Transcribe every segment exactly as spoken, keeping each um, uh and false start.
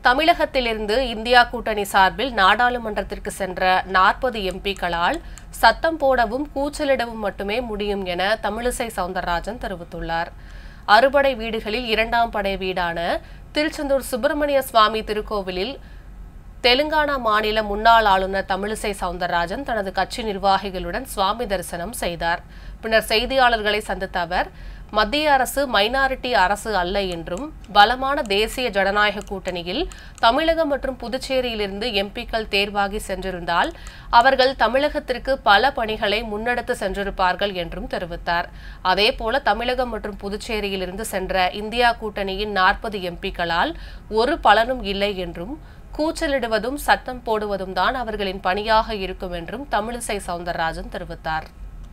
தமிழகத்திலிருந்து இந்தியா கூட்டணி சார்பில் நாடாளுமன்றத்திற்கு சென்ற நாற்பது எம்பிக்களால் சத்தம் போடவும் கூச்சலிடவும் மட்டுமே முடியும் என தமிழிசை சவுந்தரராஜன் தெரிவித்துள்ளார். அறுபடை வீடுகளில் இரண்டாம் படை வீடான திருச்செந்தூர் சுப்பிரமணிய சுவாமி திருக்கோவிலில் தெலுங்கானா மாநில முன்னாள் ஆளுநர் தமிழிசை சவுந்தரராஜன் தனது கட்சி நிர்வாகிகளுடன் சுவாமி தரிசனம் செய்தார். பின்னர் செய்தியாளர்களை சந்தித்த அவர், மத்திய அரசு மைனாரிட்டி அரசு அல்ல என்றும் பலமான தேசிய ஜனநாயக கூட்டணியில் தமிழகம் மற்றும் புதுச்சேரியிலிருந்து எம்பிக்கள் தேர்வாகி சென்றிருந்தால் அவர்கள் தமிழகத்திற்கு பல பணிகளை முன்னெடுத்து சென்றிருப்பார்கள் என்றும் தெரிவித்தார். அதேபோல தமிழகம் மற்றும் புதுச்சேரியிலிருந்து சென்ற இந்தியா கூட்டணியின் நாற்பது எம்பிக்களால் ஒரு பலனும் இல்லை என்றும் கூச்சலிடுவதும் சத்தம் போடுவதும் தான் அவர்களின் பணியாக இருக்கும் என்றும் தமிழிசை சவுந்தரராஜன் தெரிவித்தார்.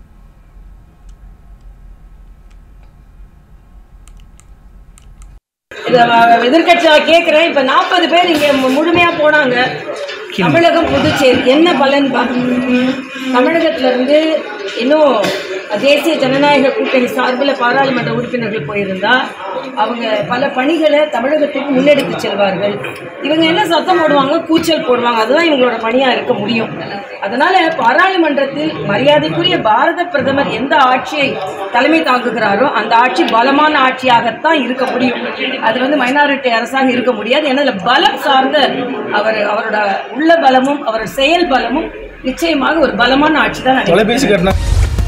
எதிர்கட்சியா கேக்குறேன். இப்ப நாற்பது பேர் இங்க முழுமையா போனாங்க. தமிழகம் புதுச்சேரி என்ன பலன்? தமிழகத்துல இருந்து இன்னும் தேசிய ஜனநாயக கூட்டணி சார்பில் பாராளுமன்ற உறுப்பினர்கள் போயிருந்தா அவங்க பல பணிகளை தமிழகத்துக்கு முன்னெடுத்து செல்வார்கள். இவங்க என்ன சத்தம் போடுவாங்க, கூச்சல் போடுவாங்க. அதுதான் இவங்களோட பணியா இருக்க முடியும். அதனால பாராளுமன்றத்தில் மரியாதைக்குரிய பாரத பிரதமர் எந்த ஆட்சியை தலைமை தாங்குகிறாரோ அந்த ஆட்சி பலமான ஆட்சியாகத்தான் இருக்க முடியும். அது வந்து மைனாரிட்டி அரசாக இருக்க முடியாது. ஏன்னா பலம் சார்ந்த அவர் அவரோட உள்ள பலமும் அவரோட செயல் பலமும் நிச்சயமாக ஒரு பலமான ஆட்சி தான்.